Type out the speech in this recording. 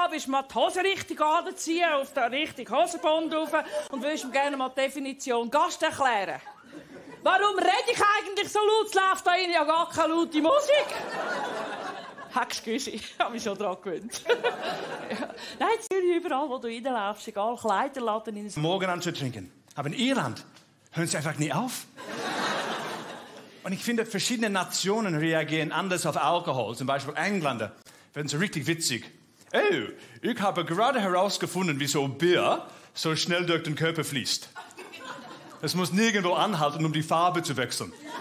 willst du mal die Hose richtig anziehen, auf den richtigen Hosenbund rauf und willst ihm gerne mal die Definition Gast erklären. Warum rede ich eigentlich so laut? Es läuft da rein ja gar keine laute Musik. Excuse, ich habe mich schon daran gewöhnt. Ja. Nein, überall, wo du reinläufst, egal, Kleiderladen in Morgen anzutrinken. Aber in Irland hören sie einfach nie auf. Und ich finde, verschiedene Nationen reagieren anders auf Alkohol. Zum Beispiel Engländer werden so richtig witzig. Oh, ich habe gerade herausgefunden, wieso Bier so schnell durch den Körper fließt. Es muss nirgendwo anhalten, um die Farbe zu wechseln.